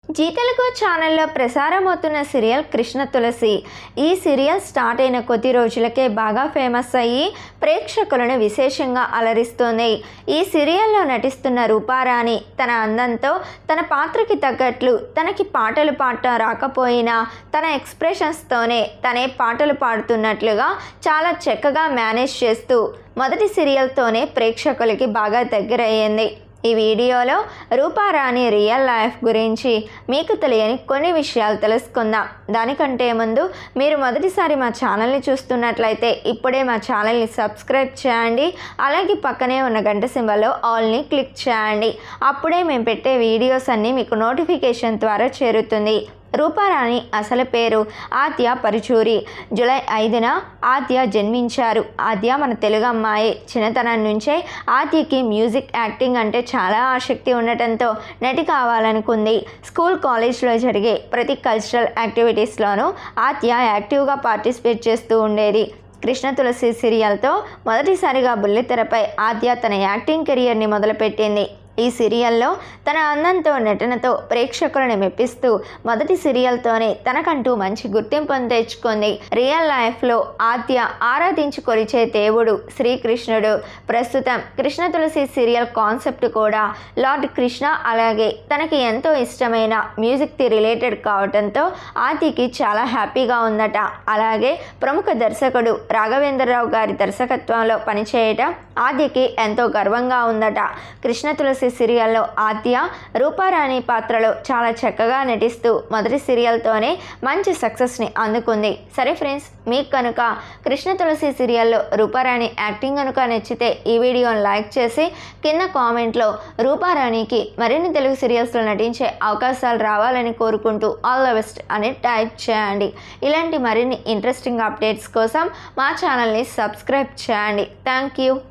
G Telugu ఛానల్లో ప్రసారమవుతున్న serial Krishna తులసి. ఈ serial start అయిన కొద్ది రోజులకే బాగా ఫేమస్ అయ్యి ప్రేక్షకులను విశేషంగా అలరిస్తోంది. ఈ సీరియల్లో నటిస్తున్న రూపారాణి తన అందంతో తన పాత్రకి తగ్గట్లు తనకి పాటలు పాడటం రాకపోయినా తన ఎక్స్ప్రెషన్స్తోనే తనే పాటలు పాడుతున్నట్లుగా చాలా చక్కగా మేనేజ్ చేస్తూ మొదటి సీరియల్తోనే ప్రేక్షకులకి బాగా దగ్గరయ్యింది. ఈ వీడియోలో రూపారాణి రియల్ లైఫ్ గురించి మీకు తెలియని కొన్ని విషయాలు తెలుసుకుందాం. దానికంటే ముందు మీరు మొదటిసారి మా ఛానల్ని చూస్తున్నట్లయితే ఇప్పుడే మా ఛానల్ని సబ్స్క్రైబ్ చేయండి. అలాగే పక్కనే ఉన్న గంట సింబల్లో ఆల్ని క్లిక్ చేయండి. అప్పుడే మేము పెట్టే వీడియోస్ అన్నీ మీకు నోటిఫికేషన్ ద్వారా చేరుతుంది. రూపారాణి అసలు పేరు ఆద్య పరుచూరి. జూలై 5న ఆద్య జన్మించారు. ఆద్య మన తెలుగు అమ్మాయి. చిన్నతనం నుంచే ఆద్యకి మ్యూజిక్, యాక్టింగ్ అంటే చాలా ఆసక్తి ఉండటంతో నటి కావాలనుకుంది. స్కూల్, కాలేజ్లో జరిగే ప్రతి కల్చరల్ యాక్టివిటీస్లోనూ ఆద్య యాక్టివ్గా పార్టిసిపేట్ చేస్తూ ఉండేది. కృష్ణ తులసి సీరియల్తో మొదటిసారిగా బుల్లితెరపై ఆద్య తన యాక్టింగ్ కెరియర్ని మొదలుపెట్టింది. ఈ సీరియల్లో తన అందంతో, నటనతో ప్రేక్షకులను మెప్పిస్తూ మొదటి సీరియల్తోనే తనకంటూ మంచి గుర్తింపును తెచ్చుకుంది. రియల్ లైఫ్లో ఆద్య ఆరాధించి కొలిచే దేవుడు శ్రీకృష్ణుడు. ప్రస్తుతం కృష్ణ తులసి సీరియల్ కాన్సెప్ట్ కూడా లార్డ్ కృష్ణ, అలాగే తనకి ఎంతో ఇష్టమైన మ్యూజిక్కి రిలేటెడ్ కావడంతో ఆద్యకి చాలా హ్యాపీగా ఉందట. అలాగే ప్రముఖ దర్శకుడు రాఘవేంద్రరావు గారి దర్శకత్వంలో పనిచేయటం ఆద్యకి ఎంతో గర్వంగా ఉందట. కృష్ణ తులసి సీరియల్లో ఆద్య రూపారాణి పాత్రలో చాలా చక్కగా నటిస్తూ మొదటి సీరియల్తోనే మంచి సక్సెస్ని అందుకుంది. సరే ఫ్రెండ్స్, మీకు కనుక కృష్ణ తులసి సీరియల్లో రూపారాణి యాక్టింగ్ కనుక నచ్చితే ఈ వీడియోని లైక్ చేసి కింద కామెంట్లో రూపారాణికి మరిన్ని తెలుగు సీరియల్స్లో నటించే అవకాశాలు రావాలని కోరుకుంటూ ఆల్ ద బెస్ట్ అని టైప్ చేయండి. ఇలాంటి మరిన్ని ఇంట్రెస్టింగ్ అప్డేట్స్ కోసం మా ఛానల్ని సబ్స్క్రైబ్ చేయండి. Thank you.